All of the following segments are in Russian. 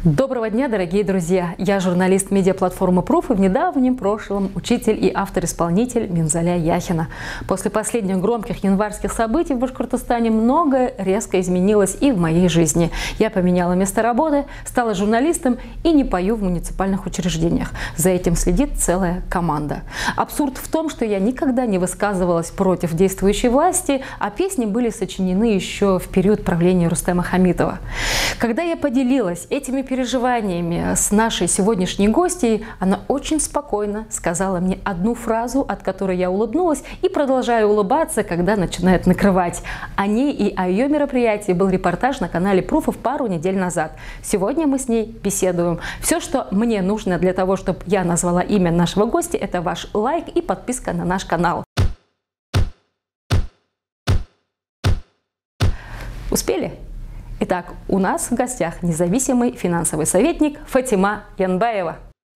Доброго дня, дорогие друзья! Я журналист медиаплатформы Proof и в недавнем прошлом учитель и автор-исполнитель Минзаля Яхина. После последних громких январских событий в Башкортостане многое резко изменилось и в моей жизни. Я поменяла место работы, стала журналистом и не пою в муниципальных учреждениях. За этим следит целая команда. Абсурд в том, что я никогда не высказывалась против действующей власти, а песни были сочинены еще в период правления Рустема Хамитова. Когда я поделилась этими переживаниями с нашей сегодняшней гостьей, она очень спокойно сказала мне одну фразу, от которой я улыбнулась и продолжаю улыбаться, когда начинает накрывать. О ней и о ее мероприятии был репортаж на канале Proof пару недель назад. Сегодня мы с ней беседуем. Все, что мне нужно для того, чтобы я назвала имя нашего гостя, это ваш лайк и подписка на наш канал. Успели? Итак, у нас в гостях независимый финансовый советник Фатима Янбаева.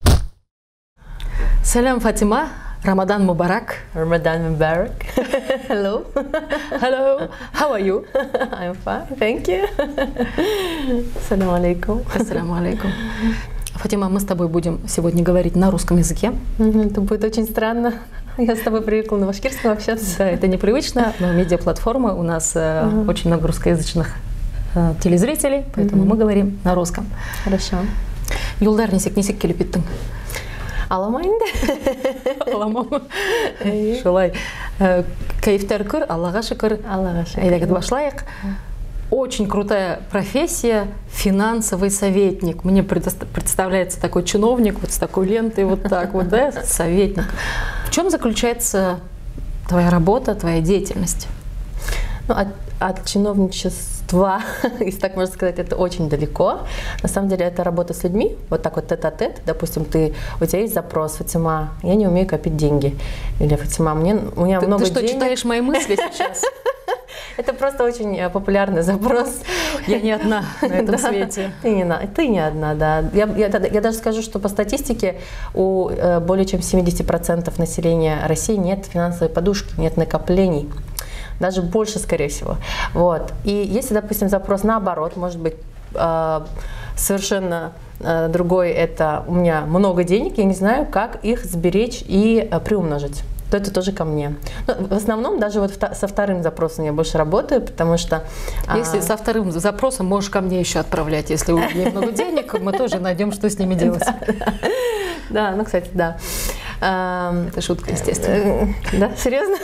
Салям, Фатима. Рамадан Мубарак. Ramadan Mubarak. Hello. Hello. How are you? I'm fine, thank you. Ассаламу алейкум. Ассаламу алейкум. Фатима, мы с тобой будем сегодня говорить на русском языке. Это будет очень странно. Я с тобой привыкла на башкирском общаться. Да, это непривычно, но медиаплатформа у нас очень много русскоязычных телезрителей, поэтому мы говорим на русском. Хорошо. Юлдар несек келіп еттің? Аламайынды. Аламам. Шулай. Кайфтар күр, Аллаға шүкір. Аллаға шүкір. Айдагыд башлайық. Очень крутая профессия – финансовый советник. Мне представляется такой чиновник вот с такой лентой, вот так вот, да, советник. В чем заключается твоя работа, твоя деятельность? Ну, от чиновничества, если так можно сказать, это очень далеко. На самом деле это работа с людьми, вот так вот тет-а-тет. Допустим, у тебя есть запрос: Фатима, я не умею копить деньги. Или Фатима, у меня много денег. Ты что, читаешь мои мысли сейчас? Это просто очень популярный запрос. Я не одна на этом свете. Ты не одна, да. Я даже скажу, что по статистике у более чем 70% населения России нет финансовой подушки, нет накоплений. Даже больше, скорее всего. Вот. И если, допустим, запрос наоборот, может быть, совершенно другой, это у меня много денег, я не знаю, как их сберечь и приумножить, то это тоже ко мне. Но в основном даже вот со вторым запросом я больше работаю, потому что... Если со вторым запросом, можешь ко мне еще отправлять. Если у меня много денег, мы тоже найдем, что с ними делать. Да, ну, кстати, да. Это шутка, естественно. Да, серьезно?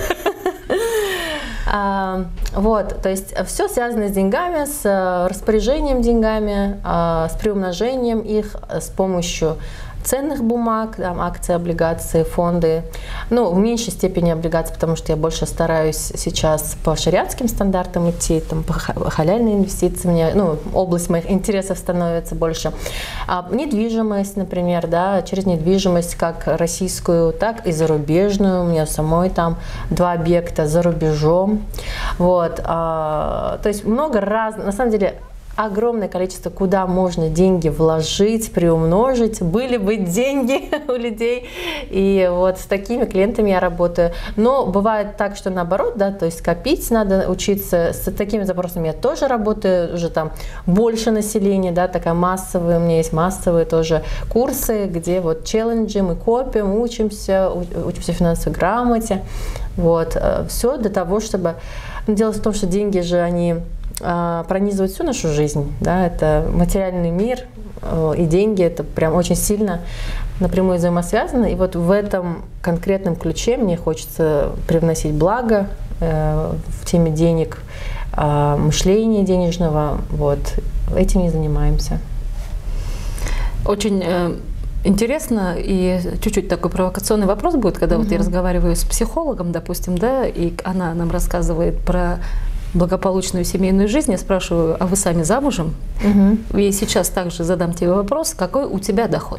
Вот, то есть все связано с деньгами, с распоряжением деньгами, с приумножением их, с помощью ценных бумаг, там, акции, облигации, фонды. Ну, в меньшей степени облигации, потому что я больше стараюсь сейчас по шариатским стандартам идти, там, по халяльной инвестиции, мне, ну, область моих интересов становится больше. Недвижимость, например, да, через недвижимость, как российскую, так и зарубежную. У меня самой там 2 объекта за рубежом. Вот, то есть много разных, на самом деле, огромное количество, куда можно деньги вложить, приумножить. Были бы деньги у людей. И вот с такими клиентами я работаю. Но бывает так, что наоборот, да, то есть копить надо, учиться. С такими запросами я тоже работаю. Уже там больше населения, да, такая массовая. У меня есть массовые тоже курсы, где вот челленджи, мы копим, учимся финансовой грамоте. Вот. Все для того, чтобы... Дело в том, что деньги же, они пронизывают всю нашу жизнь, да, это материальный мир, и деньги это прям очень сильно напрямую взаимосвязаны, и вот в этом конкретном ключе мне хочется привносить благо в теме денег, мышления денежного, вот, этим и занимаемся. Очень интересно, и чуть-чуть такой провокационный вопрос будет, когда вот я разговариваю с психологом, допустим, да, и она нам рассказывает про благополучную семейную жизнь, я спрашиваю, а вы сами замужем? И сейчас также задам тебе вопрос, какой у тебя доход?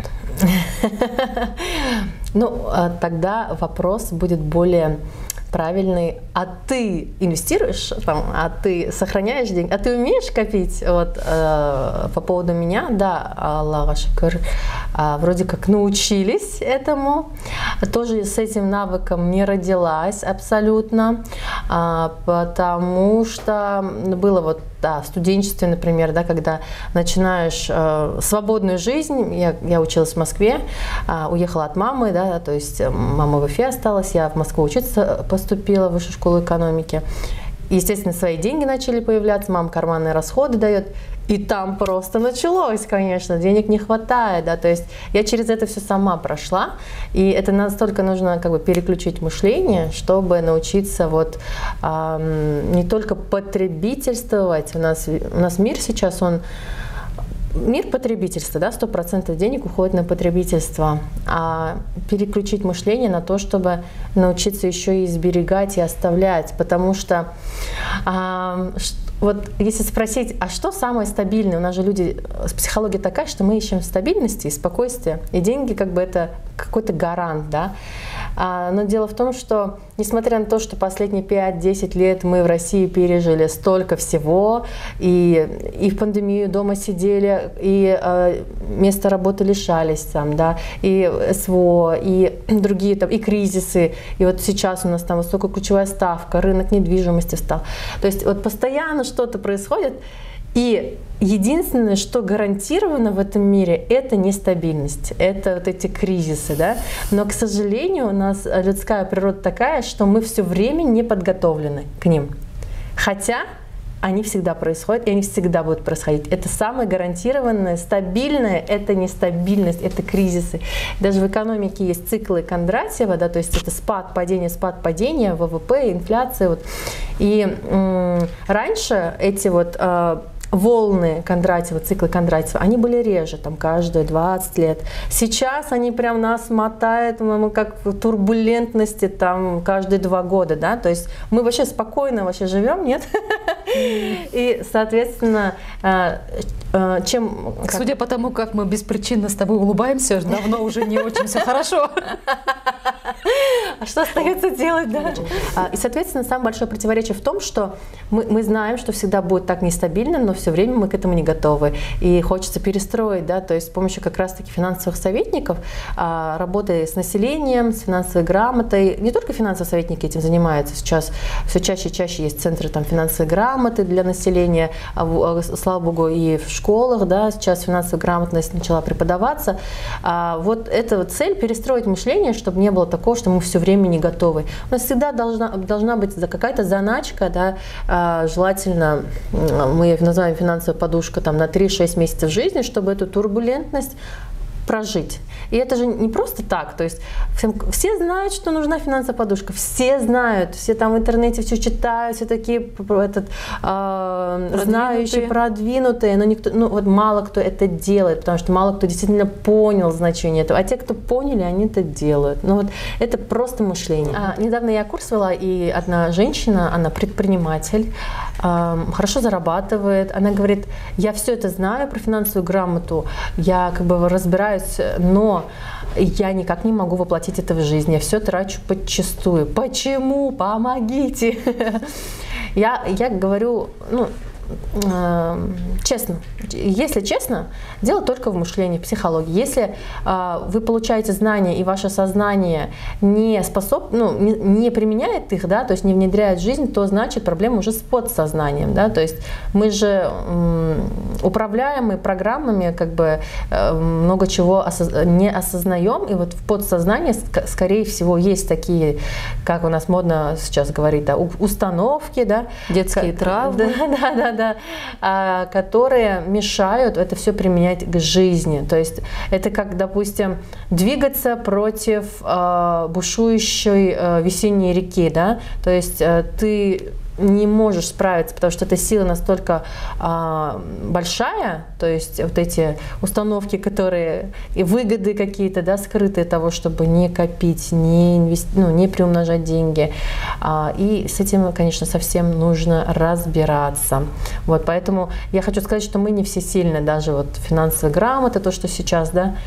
Ну, тогда вопрос будет более правильный. А ты инвестируешь, а ты сохраняешь деньги, а ты умеешь копить? Вот по поводу меня, да, Аллаха шукр, вроде как научились этому. Тоже с этим навыком не родилась абсолютно, потому что было вот, да, в студенчестве, например, да, когда начинаешь свободную жизнь, я училась в Москве, уехала от мамы, да, то есть мама в Уфе осталась, я в Москву учиться поступила в высшую школу экономики. Естественно, свои деньги начали появляться, мама карманные расходы дает. И там просто началось, конечно, денег не хватает, да, то есть я через это все сама прошла, и это настолько нужно как бы переключить мышление, чтобы научиться вот не только потребительствовать, у нас мир сейчас, мир потребительства, да, 100% денег уходит на потребительство, а переключить мышление на то, чтобы научиться еще и сберегать и оставлять, потому что вот если спросить, а что самое стабильное, у нас же люди, психология такая, что мы ищем стабильности и спокойствия, и деньги как бы это какой-то гарант, да. Но дело в том, что несмотря на то, что последние 5-10 лет мы в России пережили столько всего, и в пандемию дома сидели, и места работы лишались, там, да, и СВО, и другие там, и кризисы, и вот сейчас у нас там высокоключевая ставка, рынок недвижимости встал. То есть вот постоянно что-то происходит, и единственное, что гарантировано в этом мире, это нестабильность, это вот эти кризисы, да. Но, к сожалению, у нас людская природа такая, что мы все время не подготовлены к ним. Хотя они всегда происходят, и они всегда будут происходить. Это самое гарантированное, стабильное, это нестабильность, это кризисы. Даже в экономике есть циклы Кондратьева, да, то есть это спад, падение, ВВП, инфляция. Вот. И раньше эти вот волны Кондратьева, циклы Кондратьева, они были реже, там, каждые 20 лет. Сейчас они прям нас мотают, мы как в турбулентности, там, каждые 2 года, да, то есть мы вообще спокойно вообще живем, нет? И, соответственно, чем... Судя по тому, как мы беспричинно с тобой улыбаемся, давно уже не очень все хорошо. А что остается делать, да? И, соответственно, самое большое противоречие в том, что мы знаем, что всегда будет так нестабильно, но все время мы к этому не готовы. И хочется перестроить, да, то есть с помощью как раз-таки финансовых советников, работая с населением, с финансовой грамотой. Не только финансовые советники этим занимаются, сейчас все чаще и чаще есть центры там, финансовой грамоты для населения, слава богу, и в школах, да, сейчас финансовая грамотность начала преподаваться. Вот эта вот цель перестроить мышление, чтобы не было такого, что мы все время не готовы. У нас всегда должна быть какая-то заначка, да, желательно, мы ее называем финансовая подушка, там, на 3-6 месяцев жизни, чтобы эту турбулентность прожить. И это же не просто так, то есть все знают, что нужна финансовая подушка, все знают, все там в интернете все читают, все такие знающие, продвинутые, но никто, ну, вот мало кто это делает, потому что мало кто действительно понял значение этого, а те, кто поняли, они это делают. Ну вот это просто мышление. Недавно я курс вела, и одна женщина, она предприниматель, хорошо зарабатывает, она говорит, я все это знаю про финансовую грамоту, я как бы разбираюсь, но я никак не могу воплотить это в жизнь, я все трачу подчистую. Почему? Помогите! Я говорю, ну, честно, если честно, дело только в мышлении, в психологии. Если вы получаете знания и ваше сознание не применяет их, да, то есть не внедряет в жизнь, то значит проблема уже с подсознанием, да, то есть мы же управляемые программами, как бы много чего не осознаем, и вот в подсознании, скорее всего, есть такие, как у нас модно сейчас говорить, да, установки, да, детские травмы, да, которые мешают это все применять к жизни. То есть это как, допустим, двигаться против бушующей весенней реки, да, то есть ты не можешь справиться, потому что эта сила настолько большая, то есть вот эти установки, которые и выгоды какие-то, да, скрытые того, чтобы не копить, не приумножать деньги. И с этим, конечно, совсем нужно разбираться. Вот, поэтому я хочу сказать, что мы не всесильны, даже вот финансовая грамота, то, что сейчас, да,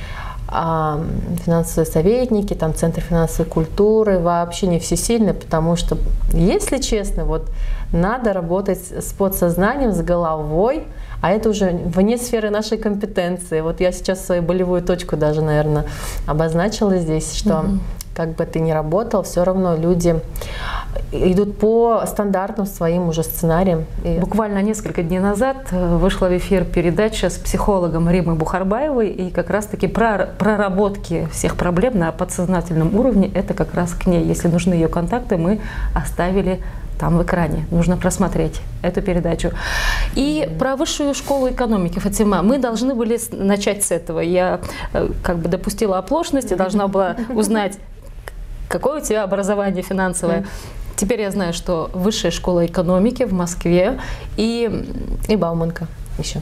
финансовые советники, там Центр финансовой культуры вообще не всесильны, потому что, если честно, вот надо работать с подсознанием, с головой, а это уже вне сферы нашей компетенции. Вот я сейчас свою болевую точку даже, наверное, обозначила здесь, что как бы ты ни работал, все равно люди идут по стандартным своим уже сценариям. Буквально несколько дней назад вышла в эфир передача с психологом Римой Бухарбаевой, и как раз-таки проработки всех проблем на подсознательном уровне, это как раз к ней. Если нужны ее контакты, мы оставили там в экране. Нужно просмотреть эту передачу. И про высшую школу экономики, Фатима, мы должны были начать с этого. Я как бы допустила оплошность, я должна была узнать, какое у тебя образование финансовое. Теперь я знаю, что высшая школа экономики в Москве и Бауманка еще.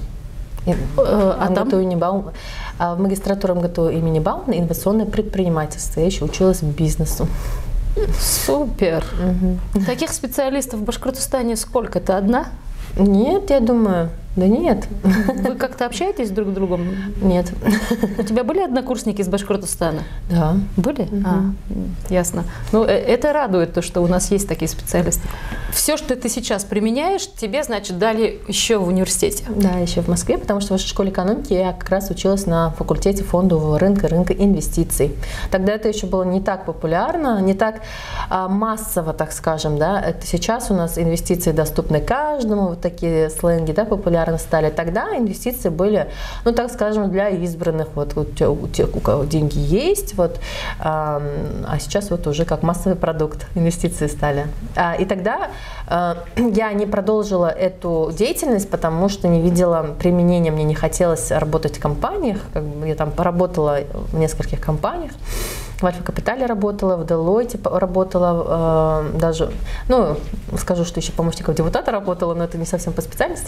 А там? В магистратуре МГТУ имени Баумана инновационное предпринимательство. Я еще училась бизнесу. Супер! Таких специалистов в Башкортостане сколько? Ты одна? Нет, я думаю, да нет. Вы как-то общаетесь друг с другом? Нет. У тебя были однокурсники из Башкортостана? Да. Были? Ясно. Ну, это радует, то, что у нас есть такие специалисты. Все, что ты сейчас применяешь, тебе, значит, дали еще в университете? Да, еще в Москве, потому что в высшей школе экономики я как раз училась на факультете фондового рынка инвестиций. Тогда это еще было не так популярно, не так массово, так скажем, да. Это сейчас у нас инвестиции доступны каждому, вот такие сленги, да, популярны стали. Тогда инвестиции были, ну, так скажем, для избранных, вот у тех, у кого деньги есть, вот, а сейчас вот уже как массовый продукт инвестиции стали. И тогда я не продолжила эту деятельность, потому что не видела применения, мне не хотелось работать в компаниях, я там поработала в нескольких компаниях. В Альфа-Капитале работала, в Делойте работала, даже, ну, скажу, что еще помощником депутата работала, но это не совсем по специальности.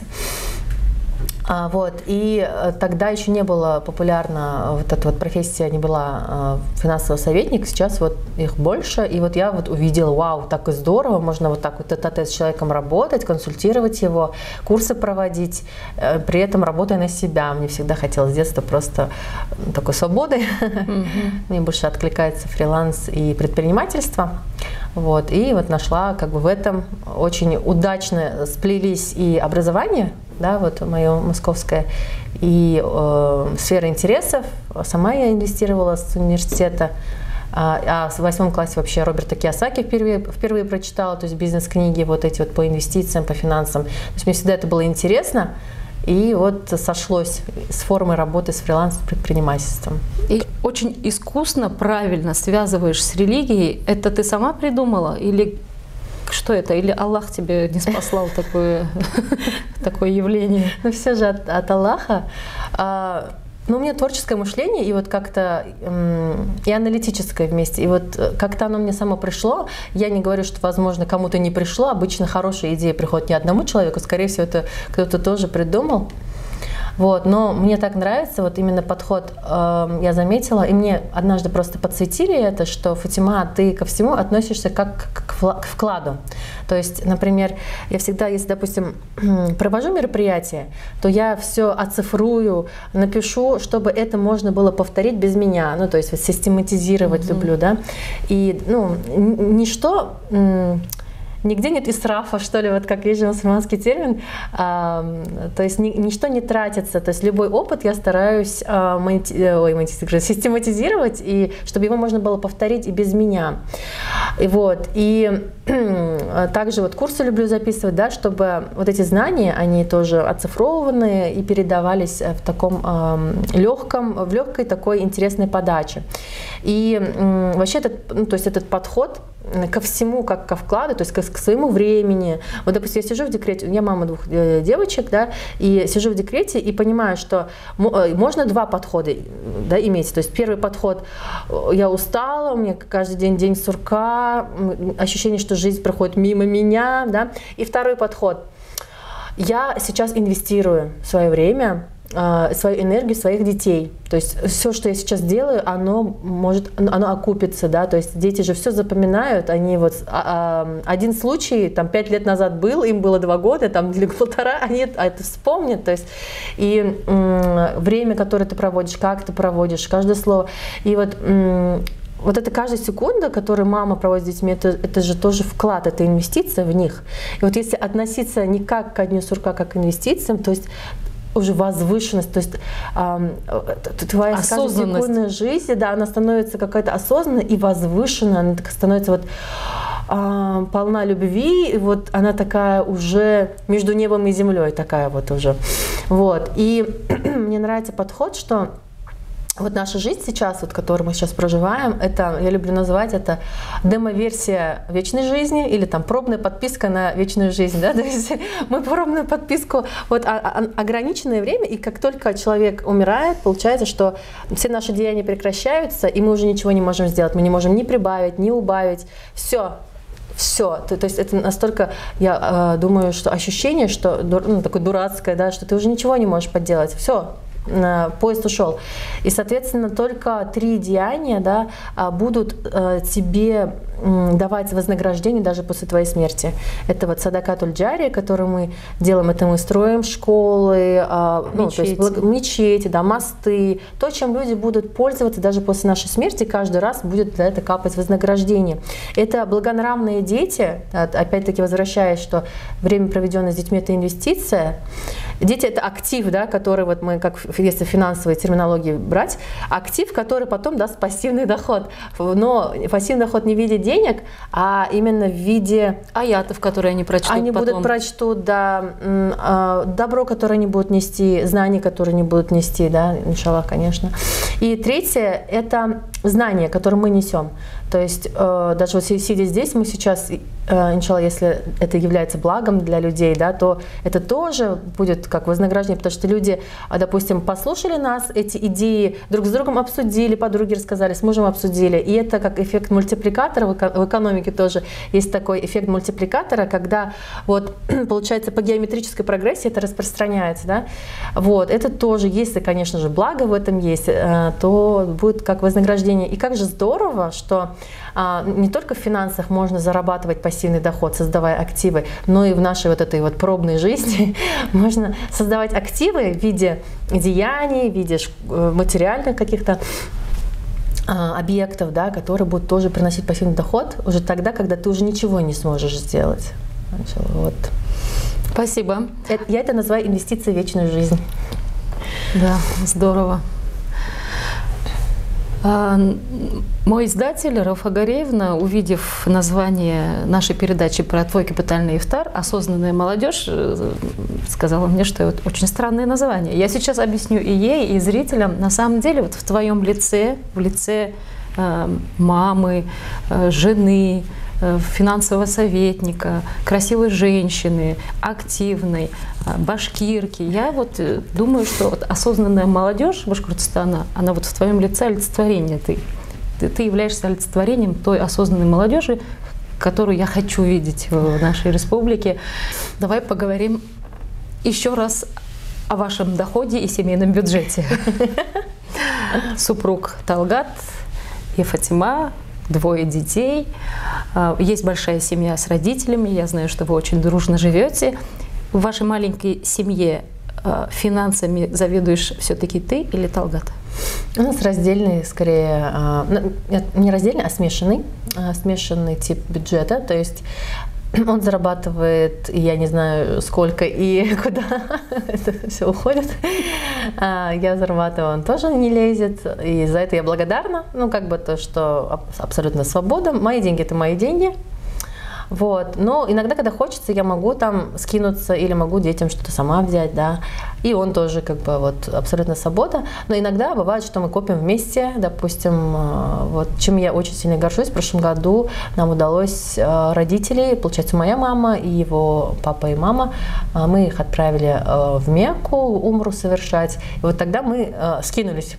Вот, и тогда еще не было популярна вот эта вот профессия, не была финансовый советник, сейчас вот их больше, и вот я вот увидела, вау, так и здорово, можно вот так вот тет-а-тет с человеком работать, консультировать его, курсы проводить, при этом работая на себя. Мне всегда хотелось с детства просто такой свободы, мне больше откликается фриланс и предпринимательство. Вот, и вот нашла как бы в этом очень удачно сплелись и образование, да, вот мое московское, и сфера интересов. Сама я инвестировала с университета, в 8 классе вообще Роберта Кийосаки впервые прочитала, то есть бизнес-книги вот эти вот по инвестициям, по финансам. То есть мне всегда это было интересно. И вот сошлось с формой работы с фриланс-предпринимательством. И очень искусно, правильно связываешь с религией. Это ты сама придумала? Или что это? Или Аллах тебе не спаслал такое явление? Ну все же от Аллаха. Ну, у меня творческое мышление, и вот как-то и аналитическое вместе. И вот как-то оно мне само пришло. Я не говорю, что, возможно, кому-то не пришло. Обычно хорошая идея приходит не одному человеку. Скорее всего, это кто-то тоже придумал. Вот, но мне так нравится вот именно подход, я заметила, и мне однажды просто подсветили это, что, Фатима, ты ко всему относишься как к вкладу. То есть, например, я всегда, если, допустим, провожу мероприятие, то я все оцифрую, напишу, чтобы это можно было повторить без меня, ну, то есть вот, систематизировать люблю, да, и, ну, ничто... Нигде нет исрафа, что ли, вот как есть же мусульманский термин, то есть ничто не тратится, то есть любой опыт я стараюсь систематизировать, и чтобы его можно было повторить и без меня. И вот, и также вот курсы люблю записывать, да, чтобы вот эти знания, они тоже оцифрованы и передавались в таком в легкой такой интересной подаче. И вообще ну, то есть этот подход ко всему, как ко вкладу, то есть к своему времени. Вот, допустим, я сижу в декрете, я мама 2 девочек, да, и сижу в декрете и понимаю, что можно 2 подхода, да, иметь. То есть первый подход, я устала, у меня каждый день сурка, ощущение, что жизнь проходит мимо меня, да. И второй подход, я сейчас инвестирую свое время, свою энергию своих детей. То есть все, что я сейчас делаю, оно окупится, да, то есть дети же все запоминают, они вот, один случай, там, 5 лет назад был, им было 2 года, там, или 1,5, они это вспомнят, то есть, и время, которое ты проводишь, как ты проводишь, каждое слово, и вот это каждая секунда, которую мама проводит с детьми, это же тоже вклад, это инвестиция в них. И вот если относиться не как ко дню сурка, как к инвестициям, то есть уже возвышенность, то есть твоя каждая жизнь, да, она становится какая-то осознанная и возвышенная, она становится вот полна любви, и вот она такая уже между небом и землей такая вот уже. Вот. И мне нравится подход, что вот наша жизнь сейчас, вот, которую мы сейчас проживаем, это, я люблю называть это демо-версия вечной жизни или там пробная подписка на вечную жизнь, да, то есть мы пробную подписку, вот ограниченное время, и как только человек умирает, получается, что все наши деяния прекращаются, и мы уже ничего не можем сделать, мы не можем ни прибавить, ни убавить, все. То есть это настолько, я думаю, что ощущение, что такое дурацкое, да, что ты уже ничего не можешь поделать, все. Поезд ушел. И, соответственно, только 3 деяния, да, будут тебе давать вознаграждение даже после твоей смерти. Это вот садакатуль джария, который мы делаем, это мы строим школы, мечети, да, мосты, то, чем люди будут пользоваться даже после нашей смерти, каждый раз будет за это капать вознаграждение. Это благонравные дети, опять-таки возвращаясь, что время, проведенное с детьми, это инвестиция. Дети — это актив, да, который вот мы, как если в финансовой терминологии брать, актив, который потом даст пассивный доход. Но пассивный доход не в виде денег, а именно в виде аятов, которые они прочтут. Они будут прочтут, да, добро, которое они будут нести, знания, которые они будут нести, да, иншаллах, конечно. И третье — это знания, которые мы несем. То есть даже вот сидя здесь, мы сейчас, иншаллах, если это является благом для людей, да, то это тоже будет как вознаграждение, потому что люди, допустим, послушали нас, эти идеи друг с другом обсудили, подруги рассказали, с мужем обсудили, и это как эффект мультипликатора, в экономике тоже есть такой эффект мультипликатора, когда вот получается по геометрической прогрессии это распространяется, да, вот, это тоже, если, конечно же, благо в этом есть, то будет как вознаграждение. И как же здорово, что не только в финансах можно зарабатывать пассивный доход, создавая активы, но и в нашей вот этой вот пробной жизни можно создавать активы в виде деяний, в виде материальных каких-то объектов, да, которые будут тоже приносить пассивный доход уже тогда, когда ты уже ничего не сможешь сделать. Вот. Спасибо. Я это называю инвестицией в вечную жизнь. Да, здорово. Мой издатель Рауфа Гареевна, увидев название нашей передачи про твой капитальный ифтар «Осознанная молодежь», сказала мне, что это очень странное название. Я сейчас объясню и ей, и зрителям. На самом деле вот в твоем лице, в лице мамы, жены, финансового советника, красивой женщины, активной, башкирки. Я вот думаю, что вот осознанная молодежь Башкортостана, она вот в твоем лице олицетворение. Ты являешься олицетворением той осознанной молодежи, которую я хочу видеть в нашей республике. Давай поговорим еще раз о вашем доходе и семейном бюджете. Супруг Талгат и Фатима, 2 детей, есть большая семья с родителями, я знаю, что вы очень дружно живете. В вашей маленькой семье финансами заведуешь все-таки ты или Талгат? У нас раздельный, скорее, не раздельный, а смешанный тип бюджета, то есть он зарабатывает, я не знаю сколько и куда это все уходит. Я зарабатываю, он тоже не лезет, и за это я благодарна. Ну, как бы то, что абсолютно свобода. Мои деньги – это мои деньги. Вот. Но иногда, когда хочется, я могу там скинуться или могу детям что-то сама взять, да. И он тоже как бы вот абсолютно свобода. Но иногда бывает, что мы копим вместе, допустим, вот чем я очень сильно горжусь. В прошлом году нам удалось родителей, получается, моя мама и его папа и мама, мы их отправили в Мекку умру совершать. И вот тогда мы скинулись.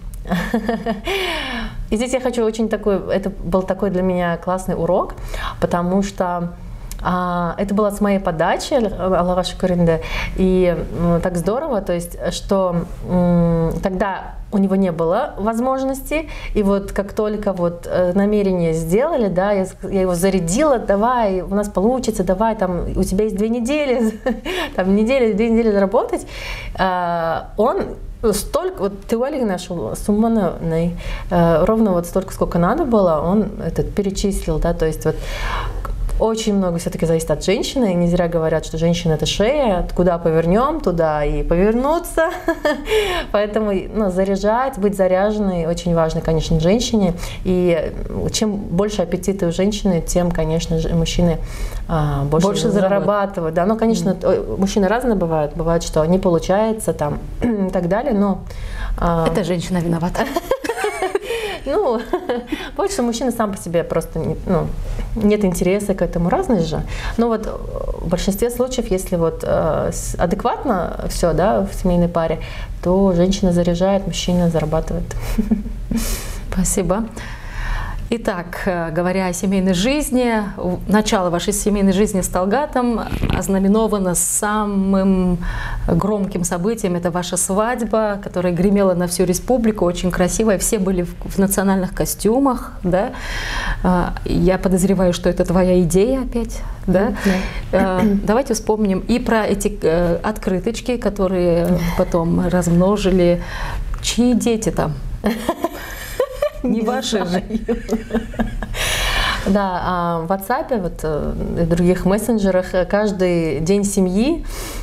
И здесь я хочу очень такой, это был такой для меня классный урок, потому что Это было с моей подачи, Аллаха шукринде, и так здорово, то есть, что тогда у него не было возможности, и вот как только вот намерение сделали, да, я его зарядила, давай, у нас получится, давай, там, у тебя есть 2 недели, там, 2 недели заработать, он столько, вот теория нашу сумманой, ровно вот столько, сколько надо было, он перечислил, да, то есть вот очень много все-таки зависит от женщины. Не зря говорят, что женщина – это шея. Куда повернем, туда и повернуться. Поэтому заряжать, быть заряженной очень важно, конечно, женщине. И чем больше аппетита у женщины, тем, конечно, мужчины больше зарабатывают. Да, ну, конечно, мужчины разные бывают. Бывает, что не получается там, и так далее, но… Это женщина виновата. Ну, больше мужчины сам по себе просто нет интереса к этому, разные же. Но вот в большинстве случаев, если вот адекватно все, да, в семейной паре, то женщина заряжает, мужчина зарабатывает. Спасибо. Итак, говоря о семейной жизни, начало вашей семейной жизни с Талгатом ознаменовано самым громким событием. Это ваша свадьба, которая гремела на всю республику, очень красивая. Все были в национальных костюмах, да? Я подозреваю, что это твоя идея опять, да? Давайте вспомним и про эти открыточки, которые потом размножили. Чьи дети там? Не ваши же. Да, в WhatsApp и других мессенджерах каждый день семьи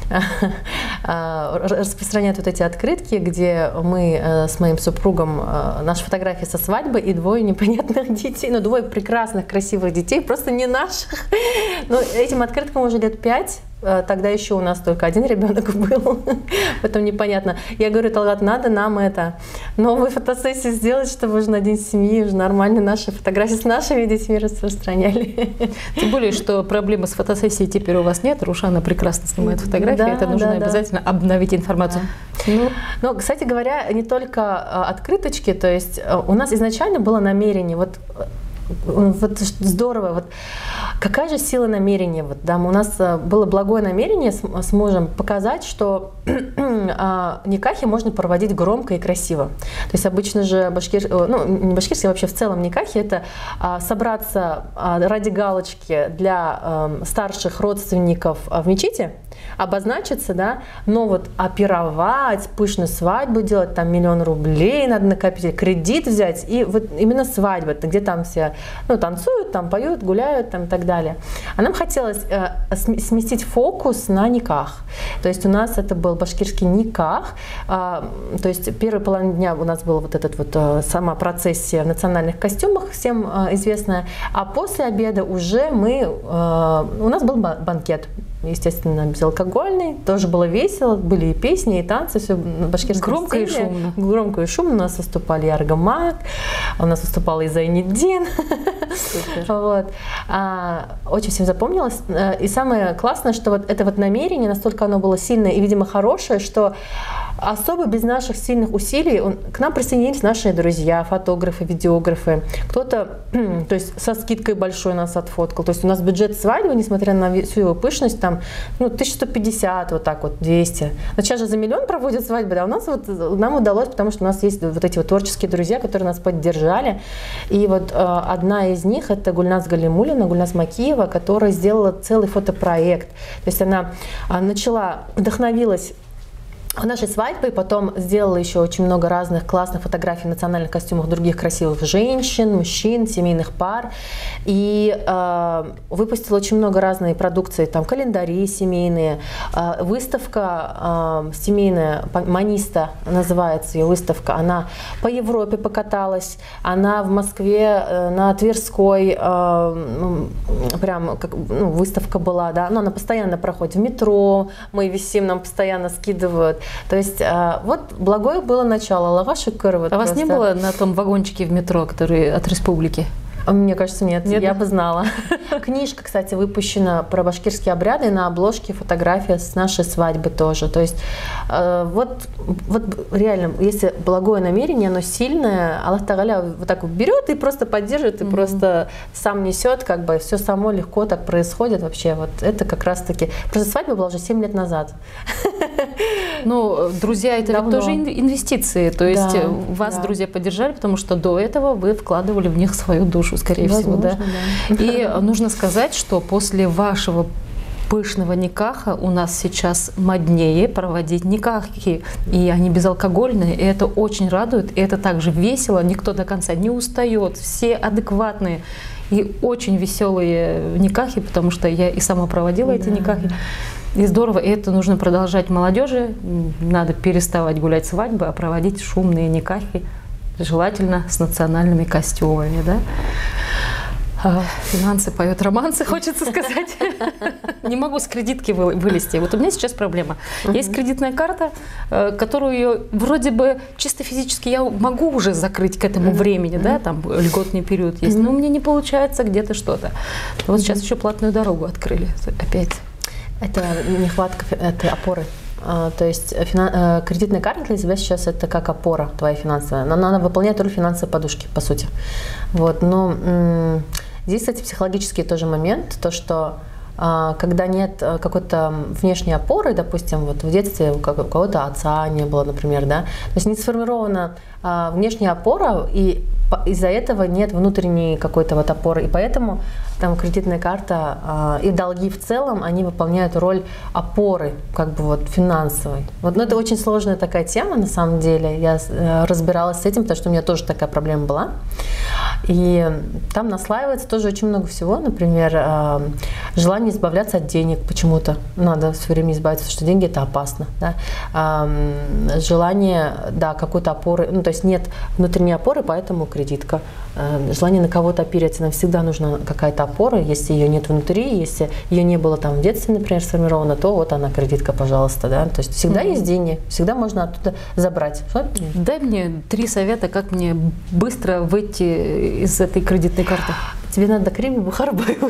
распространяют вот эти открытки, где мы с моим супругом, наши фотографии со свадьбы и 2 непонятных детей, 2 прекрасных, красивых детей, просто не наших. Но этим открыткам уже лет 5. Тогда еще у нас только 1 ребенок был, поэтому непонятно. Я говорю, Талгат, надо нам новую фотосессию сделать, чтобы уже на День семьи уже нормально наши фотографии с нашими детьми распространяли. Тем более, что проблемы с фотосессией теперь у вас нет. Рушана прекрасно снимает фотографии, да, это нужно обязательно обновить информацию. Да. Но, кстати говоря, не только открыточки, то есть у нас изначально было намерение, вот здорово, вот какая же сила намерения, вот, да, у нас было благое намерение с мужем показать, что никахи можно проводить громко и красиво. То есть обычно же не башкирские, вообще в целом никахи — это собраться ради галочки для старших родственников в мечети, обозначиться, да, но вот опировать, пышную свадьбу делать, там 1 000 000 рублей надо накопить, кредит взять, и вот именно свадьба, где там все танцуют, там поют, гуляют, там и так далее. А нам хотелось сместить фокус на никах. То есть у нас это был башкирский никах, то есть первая половина дня у нас была вот эта вот сама процессия в национальных костюмах, всем известная, а после обеда уже у нас был банкет. Естественно, безалкогольный, тоже было весело, были и песни, и танцы, все на башкирском громко стиле. И шумно. Громко и шумно. У нас выступали Аргамак, у нас выступал и Зайниддин. Вот. Очень всем запомнилось. И самое классное, что вот это вот намерение, настолько оно было сильное и, видимо, хорошее, что особо без наших сильных усилий к нам присоединились наши друзья, фотографы, видеографы. Кто-то, то есть со скидкой большой нас отфоткал. То есть у нас бюджет свадьбы, несмотря на всю его пышность, там 1150, вот так вот, 200. Но сейчас же за 1 000 000 проводят свадьбы, да, у нас нам удалось, потому что у нас есть вот эти вот творческие друзья, которые нас поддержали. И вот одна из них — это Гульназ Галимуллина, Гульназ Макиева, которая сделала целый фотопроект. То есть она вдохновилась нашей свадьбы, потом сделала еще очень много разных классных фотографий в национальных костюмах других красивых женщин, мужчин, семейных пар. И выпустила очень много разной продукции, там календари семейные, выставка семейная, Маниста называется ее выставка, она по Европе покаталась, она в Москве на Тверской прям выставка была, да, но она постоянно проходит в метро, мы висим, нам постоянно скидывают. То есть вот благое было начало. Аллаха шукр. А вас не было на том вагончике в метро, который от республики? Мне кажется, нет. Я бы знала. Книжка, кстати, выпущена про башкирские обряды, и на обложке фотография с нашей свадьбы тоже. То есть вот реально, если благое намерение, оно сильное, Аллах Тааля вот так вот берет и просто поддерживает, и просто сам несет, как бы все само легко так происходит вообще. Вот это как раз-таки... Просто свадьба была уже 7 лет назад. Ну, друзья, это ведь тоже инвестиции. То есть вас друзья поддержали, потому что до этого вы вкладывали в них свою душу, скорее всего, да? И нужно сказать, что после вашего пышного никаха у нас сейчас моднее проводить никахи, и они безалкогольные, и это очень радует, и это также весело, никто до конца не устает, все адекватные и очень веселые никахи, потому что я и сама проводила эти никахи. И здорово, и это нужно продолжать молодежи, надо переставать гулять свадьбы, а проводить шумные никахи, желательно с национальными костюмами, да? Финансы поют романсы, хочется сказать. Не могу с кредитки вылезти. Вот у меня сейчас проблема. Есть кредитная карта, которую вроде бы чисто физически я могу уже закрыть к этому времени, да, там льготный период есть, но у меня не получается где-то что-то. Вот сейчас еще платную дорогу открыли опять. Это нехватка этой опоры. То есть кредитная карта для тебя сейчас это как опора твоя финансовая. Она выполняет роль финансовой подушки, по сути. Вот. Но здесь, кстати, психологический тоже момент, то, что когда нет какой-то внешней опоры, допустим, вот в детстве у кого-то отца не было, например, да, то есть не сформирована внешняя опора, и из-за этого нет внутренней какой-то вот опоры, и поэтому там кредитная карта и долги в целом, они выполняют роль опоры, как бы вот финансовой. Вот, но это очень сложная такая тема, на самом деле. Я разбиралась с этим, потому что у меня тоже такая проблема была. И там наслаивается тоже очень много всего. Например, желание избавляться от денег почему-то. Надо все время избавиться, потому что деньги – это опасно. Да? Желание, да, какой-то опоры, ну, то есть нет внутренней опоры, поэтому кредитка. Желание на кого-то опереться, нам всегда нужна какая-то опора. Если ее нет внутри, если ее не было там в детстве, например, сформировано, то вот она, кредитка, пожалуйста. Да? То есть всегда есть деньги, всегда можно оттуда забрать. Дай мне 3 совета, как мне быстро выйти из этой кредитной карты. Тебе надо к Риме Бухарбаевой.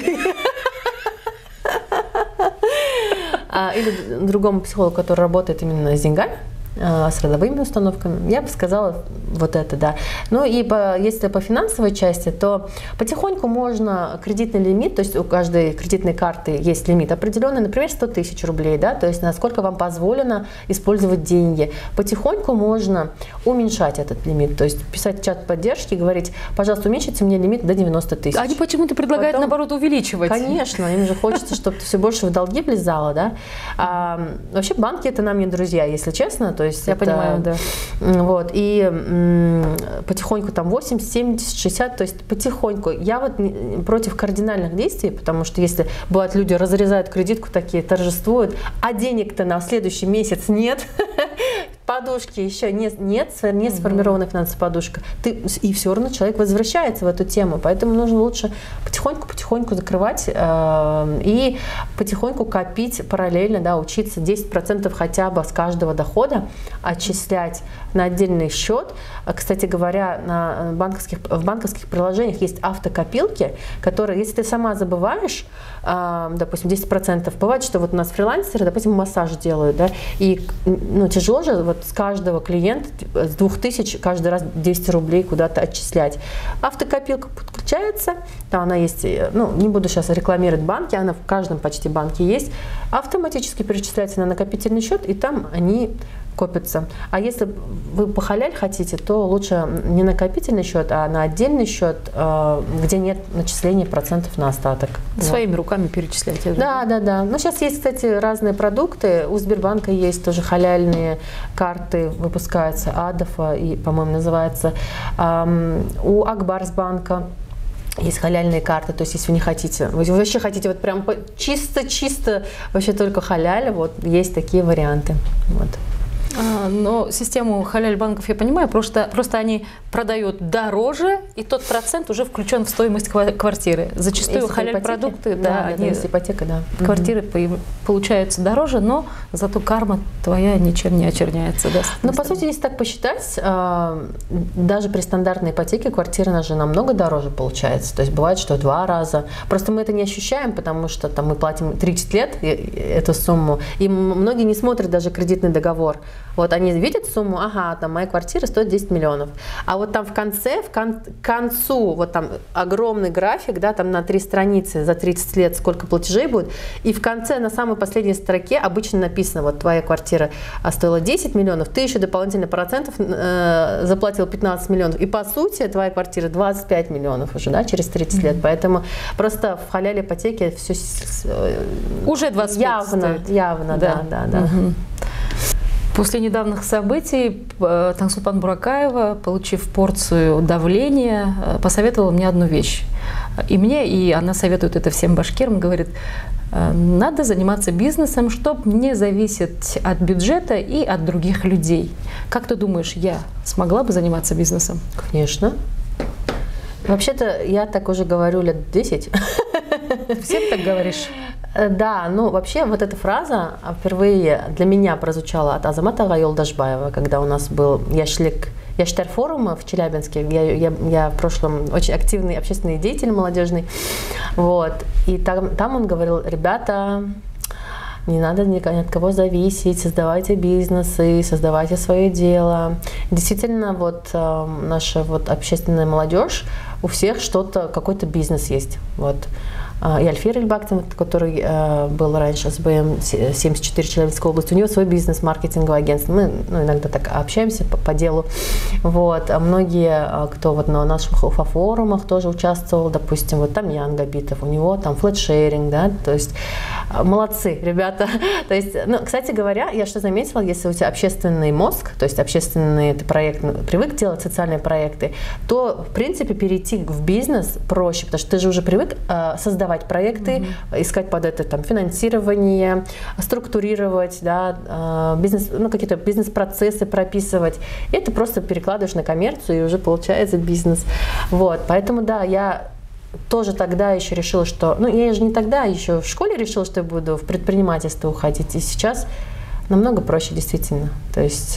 Или другому психологу, который работает именно с деньгами, с родовыми установками, я бы сказала вот это, да. Ну и если по финансовой части, то потихоньку можно кредитный лимит, то есть у каждой кредитной карты есть лимит определенный, например, 100 тысяч рублей, да, то есть насколько вам позволено использовать деньги. Потихоньку можно уменьшать этот лимит, то есть писать в чат поддержки, говорить, пожалуйста, уменьшите мне лимит до 90 тысяч. Они почему-то предлагают, наоборот, увеличивать. Конечно, им же хочется, чтобы ты все больше в долги влезала, да. Вообще банки это нам не друзья, если честно, то есть я понимаю, да. Вот, и потихоньку там 80, 70, 60, то есть потихоньку. Я вот против кардинальных действий, потому что если бывают люди разрезают кредитку, такие торжествуют, а денег-то на следующий месяц нет, подушки еще не сформирована финансовая подушка, и все равно человек возвращается в эту тему. Поэтому нужно лучше потихоньку закрывать и потихоньку копить параллельно, да, учиться 10% хотя бы с каждого дохода отчислять на отдельный счет. Кстати говоря, в банковских приложениях есть автокопилки, которые, если ты сама забываешь, допустим, 10%, бывает, что вот у нас фрилансеры, допустим, массаж делают, да, и тяжело же вот с каждого клиента с 2000 каждый раз 200 рублей куда-то отчислять. Автокопилка подключается, там она есть, не буду сейчас рекламировать банки, она в каждом почти банке есть, автоматически перечисляется на накопительный счет, и там они копятся. А если вы похаляль хотите, то лучше не накопительный счет, а на отдельный счет, где нет начисления процентов на остаток. Своими руками перечислять. Да. Ну, сейчас есть, кстати, разные продукты. У Сбербанка есть тоже халяльные карты, выпускаются, Адофа, и, по-моему, называется. У Акбарсбанка есть халяльные карты, то есть если вы не хотите, вы вообще хотите вот прям чисто вообще только халяль, вот есть такие варианты. Вот. но систему халяль-банков я понимаю, просто они продают дороже, и тот процент уже включен в стоимость квартиры. Зачастую халяль-продукты, ипотека, да. Квартиры получаются дороже, но зато карма твоя ничем не очерняется. Да, ну, по сути, если так посчитать, даже при стандартной ипотеке квартира же намного дороже получается. То есть бывает, что 2 раза. Просто мы это не ощущаем, потому что там мы платим 30 лет эту сумму, и многие не смотрят даже кредитный договор. Вот они видят сумму, ага, там моя квартира стоит 10 миллионов. А вот там в конце, к концу, вот там огромный график, да, там на 3 страницы за 30 лет сколько платежей будет, и в конце, на самой последней строке обычно написано, вот твоя квартира стоила 10 миллионов, ты еще дополнительно процентов заплатил 15 миллионов, и по сути твоя квартира 25 миллионов уже, да, через 30 лет. Поэтому просто в халяль ипотеке все уже 25 явно, да. Угу. После недавних событий Таңсулпан Буракаева, получив порцию давления, посоветовала мне одну вещь. И мне, и она советует это всем башкирам, говорит, надо заниматься бизнесом, чтобы не зависеть от бюджета и от других людей. Как ты думаешь, я смогла бы заниматься бизнесом? Конечно. Вообще-то я так уже говорю лет 10. Всем так говоришь? Да, ну вообще вот эта фраза впервые для меня прозвучала от Азамата Юлдашбаева, когда у нас был Яштар форума в Челябинске. Я в прошлом очень активный общественный деятель молодежный. Вот. И там он говорил, ребята, не надо ни от кого зависеть, создавайте бизнесы, создавайте свое дело. Действительно, вот наша вот общественная молодежь, у всех что-то, какой-то бизнес есть. Вот. И Альфир Эльбактин, который был раньше СБМ 74 Челябинской области, у него свой бизнес, маркетинговое агентство. Мы иногда так общаемся по делу. Вот. А многие, кто вот на наших форумах тоже участвовал, допустим, вот там Ян Габитов, у него там флетшеринг, да, то есть молодцы, ребята. То есть, ну, кстати говоря, я что заметила, если у тебя общественный мозг, то есть общественный проект, привык делать социальные проекты, то, в принципе, перейти в бизнес проще, потому что ты же уже привык создавать проекты, искать под это там финансирование, структурировать, да, бизнес, ну, какие-то бизнес-процессы прописывать. И это просто перекладываешь на коммерцию, и уже получается бизнес. Вот, поэтому, да, я тоже тогда еще решила, что, ну, я же не тогда, еще в школе решила, что я буду в предпринимательство уходить, и сейчас намного проще действительно. То есть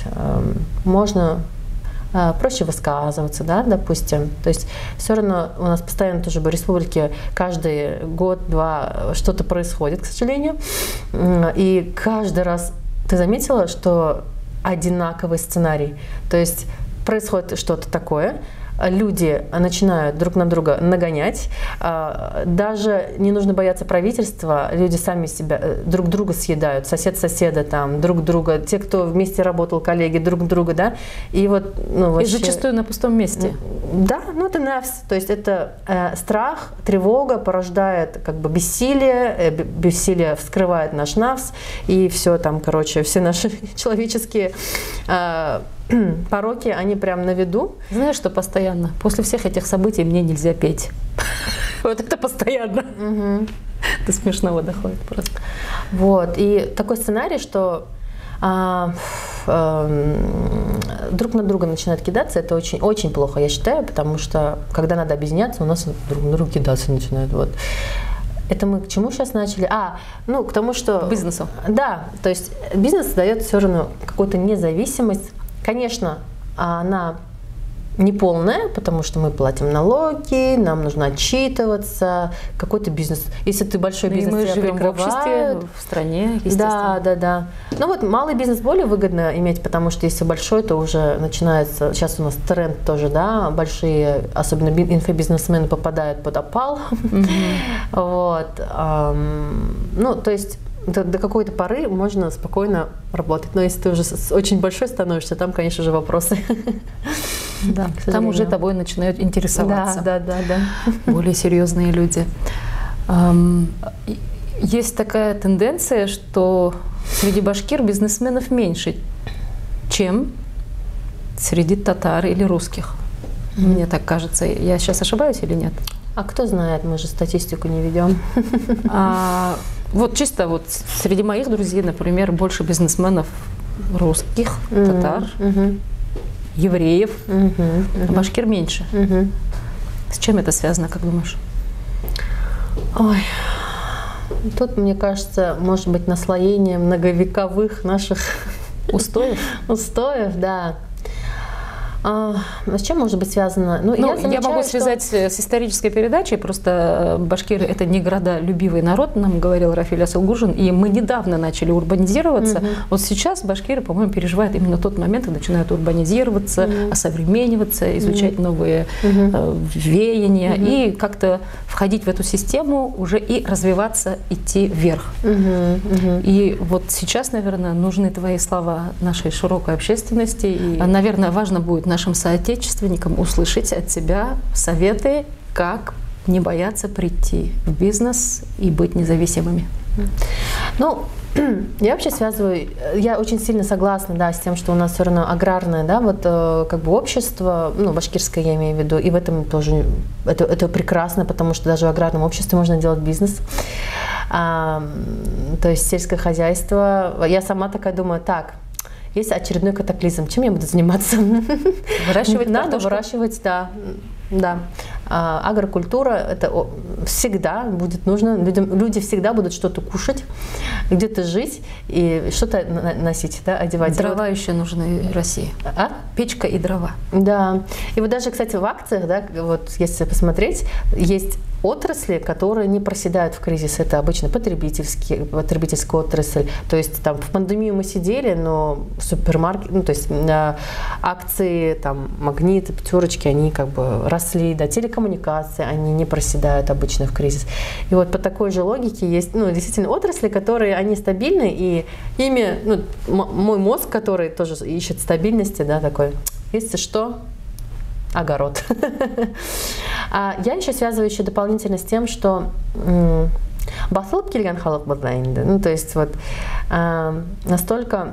можно проще высказываться, да, допустим. То есть все равно у нас постоянно тоже в республике каждый год-два что-то происходит, к сожалению. И каждый раз ты заметила, что одинаковый сценарий. То есть происходит что-то такое, люди начинают друг на друга нагонять, даже не нужно бояться правительства, люди сами себя, друг друга съедают, сосед соседа там, друг друга, те, кто вместе работал, коллеги, друг друга, да, и вот, ну, вообще... И зачастую на пустом месте. Да, ну это нафс, то есть это страх, тревога порождает как бы бессилие вскрывает наш нафс, и все там, короче, все наши человеческие пороки, они прям на виду. Знаешь, что постоянно? После всех этих событий мне нельзя петь. Вот это постоянно. До смешного доходит просто. Вот. И такой сценарий, что друг на друга начинают кидаться, это очень, очень плохо, я считаю, потому что когда надо объединяться, у нас друг на друга кидаться начинают. Вот. Это мы к чему сейчас начали? Ну, к тому, что... К бизнесу. Да, то есть бизнес дает все равно какую-то независимость. Конечно, она не полная, потому что мы платим налоги, нам нужно отчитываться, какой-то бизнес. Если ты большой бизнес, мы живем в обществе, в стране, естественно. Да. Ну вот малый бизнес более выгодно иметь, потому что если большой, то уже начинается, сейчас у нас тренд тоже, да, большие, особенно инфобизнесмены попадают под опал. Вот. Ну, то есть до какой-то поры можно спокойно работать. Но если ты уже очень большой становишься, там, конечно же, вопросы. Да, там уже тобой начинают интересоваться. Да. Более серьезные люди. Есть такая тенденция, что среди башкир бизнесменов меньше, чем среди татар или русских. Мне так кажется. Я сейчас ошибаюсь или нет? А кто знает, мы же статистику не ведем. Вот чисто вот среди моих друзей, например, больше бизнесменов русских, татар, евреев, башкир меньше. С чем это связано, как думаешь? Ой, тут, мне кажется, может быть наслоение многовековых наших устоев, да. С чем может быть связано? Ну, я могу связать с исторической передачей, просто башкиры — это не градолюбивый народ, нам говорил Рафиль Асылгужин, и мы недавно начали урбанизироваться. Вот сейчас башкиры, по-моему, переживают именно тот момент, когда начинают урбанизироваться, осовремениваться, изучать новые веяния и как-то входить в эту систему уже и развиваться, идти вверх. И вот сейчас, наверное, нужны твои слова нашей широкой общественности, и, наверное, важно будет нашим соотечественникам услышать от тебя советы, как не бояться прийти в бизнес и быть независимыми. Ну, я вообще связываю, я очень сильно согласна, да, с тем, что у нас все равно аграрное, да, вот как бы общество, ну, башкирское я имею в виду, и в этом тоже это прекрасно, потому что даже в аграрном обществе можно делать бизнес. То есть сельское хозяйство. Я сама такая думаю, так, есть очередной катаклизм, чем я буду заниматься? Выращивать надо картошку? Выращивать, да. Агрокультура, это всегда будет нужно. Люди всегда будут что-то кушать, где-то жить и что-то носить, да, одевать. Дрова еще нужны России. Печка и дрова. Да. И вот даже, кстати, в акциях, да, вот если посмотреть, есть отрасли, которые не проседают в кризис. Это обычно потребительская отрасль. То есть там в пандемию мы сидели, но супермаркет, ну то есть акции, там Магнит, Пятерочки, они как бы росли, да, телекоммуникации, они не проседают обычно в кризис. И вот по такой же логике есть, ну, действительно отрасли, которые, они стабильны, и ими, ну, мой мозг, который тоже ищет стабильности, да, такой, если что, огород. Я еще связываю еще дополнительно с тем, что басылып келген халық болда инде. Ну, то есть вот настолько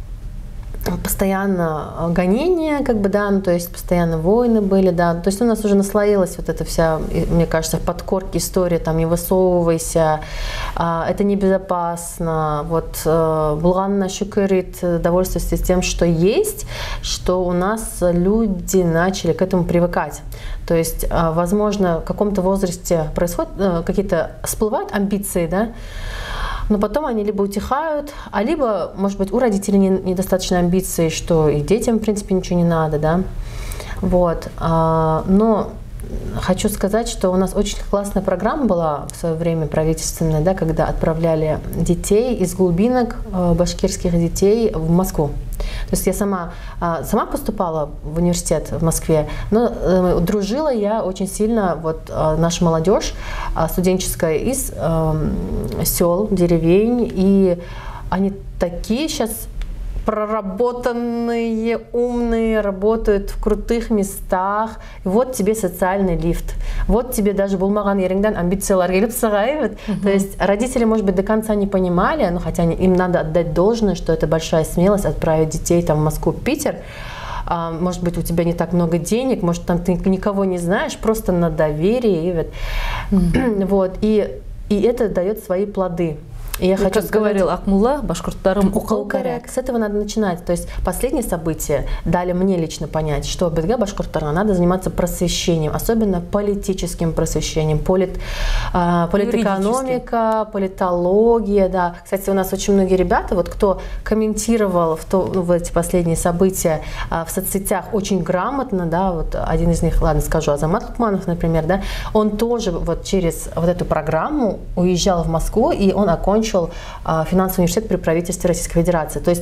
постоянно гонения, как бы, да, ну, то есть постоянно войны были, да, то есть у нас уже наслоилась вот эта вся, мне кажется, в подкорке история, там, не высовывайся, это небезопасно, вот, Булганна Шукерит, довольствуйся тем, что есть, что у нас люди начали к этому привыкать. То есть, возможно, в каком-то возрасте происходят какие-то, всплывают амбиции, да, но потом они либо утихают, а либо, может быть, у родителей недостаточно амбиций, что и детям, в принципе, ничего не надо, да. Вот. Но хочу сказать, что у нас очень классная программа была в свое время правительственная, да, когда отправляли детей из глубинок, башкирских детей, в Москву. То есть я сама поступала в университет в Москве, но дружила я очень сильно, вот наша молодежь студенческая из сел, деревень, и они такие сейчас проработанные, умные, работают в крутых местах. И вот тебе социальный лифт. Вот тебе даже булмаган ереңден амбициялар келип сыгайбыт. То есть родители, может быть, до конца не понимали, но хотя им надо отдать должное, что это большая смелость отправить детей там, в Москву, Питер. Может быть, у тебя не так много денег, может, там ты никого не знаешь, просто на доверии. Вот. И это дает свои плоды. И я хочу сказать, говорил Акмулла, башкұрттарым оқу керек. С этого надо начинать. То есть последние события дали мне лично понять, что бізге башкұрттарға надо заниматься просвещением, особенно политическим просвещением, политэкономика, политология. Да. Кстати, у нас очень многие ребята, вот кто комментировал в эти последние события в соцсетях очень грамотно, да, вот один из них, ладно, скажу, Азамат Лукманов, например, да, он тоже вот через вот эту программу уезжал в Москву, и он окончил финансовый университет при правительстве Российской Федерации. То есть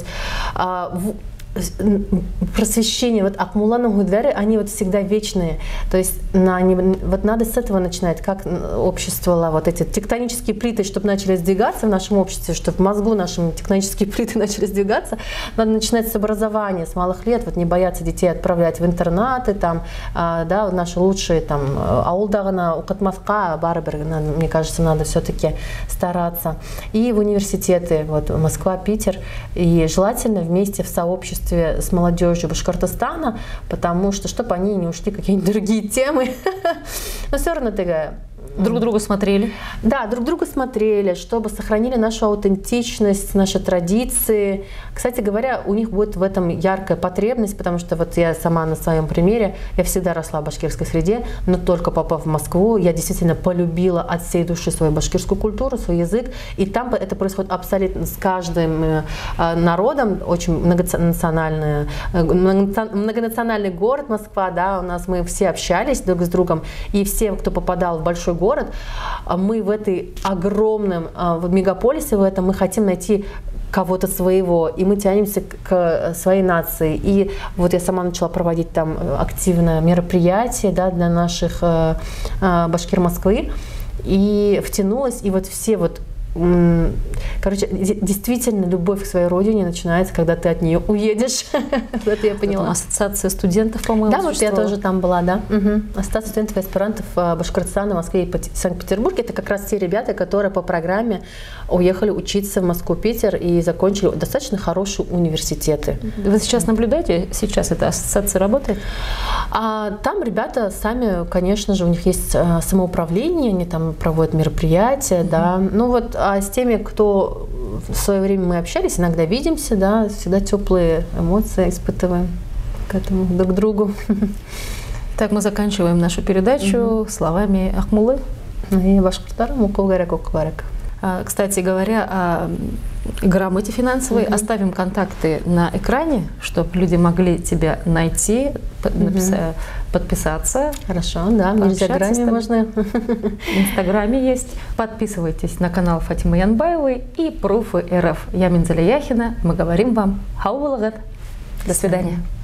просвещение, вот Акмулланың гудвары, они вот всегда вечные. То есть вот надо с этого начинать, как общество, вот эти тектонические плиты, чтобы начали сдвигаться в нашем обществе, чтобы в мозгу нашим тектонические плиты начали сдвигаться, надо начинать с образования, с малых лет, вот не бояться детей отправлять в интернаты, там, да, наши лучшие, там, ауылдағына укытмасқа барыбір, мне кажется, надо все-таки стараться. И в университеты, вот Москва, Питер, и желательно вместе в сообществе с молодежью Башкортостана, потому что, чтобы они не ушли в какие-нибудь другие темы. Но все равно Друг друга смотрели? Да, друг друга смотрели, чтобы сохранили нашу аутентичность, наши традиции. Кстати говоря, у них будет в этом яркая потребность, потому что вот я сама на своем примере, я всегда росла в башкирской среде, но только попав в Москву, я действительно полюбила от всей души свою башкирскую культуру, свой язык. И там это происходит абсолютно с каждым народом, очень многонациональный город Москва, да, у нас мы все общались друг с другом, и все, кто попадал в большой город, мы в этой огромном в мегаполисе, в этом мы хотим найти кого-то своего, и мы тянемся к своей нации. И вот я сама начала проводить там активное мероприятие, да, для наших башкир Москвы, и втянулась, и вот все вот, короче, действительно, любовь к своей родине начинается, когда ты от нее уедешь. Это я поняла. Ассоциация студентов, по-моему, да, вот я тоже там была, да. Ассоциация студентов и аспирантов Башкортостана, Москве и Санкт-Петербурге. Это как раз те ребята, которые по программе уехали учиться в Москву, Питер и закончили достаточно хорошие университеты. Вы сейчас наблюдаете, сейчас эта ассоциация работает? Там ребята сами, конечно же, у них есть самоуправление, они там проводят мероприятия, да. Ну вот, а с теми, кто в свое время мы общались, иногда видимся, да, всегда теплые эмоции испытываем к этому друг к другу. Так, мы заканчиваем нашу передачу словами Ахмулы. И башкиртарам уколгарек. Кстати говоря, о грамоте финансовой, оставим контакты на экране, чтобы люди могли тебя найти, подписаться. Хорошо, да, в Инстаграме можно. В Инстаграме есть. Подписывайтесь на канал Фатимы Янбаевой и Пруфы РФ. Я Минзаля Яхина. Мы говорим вам хау балагат. До свидания.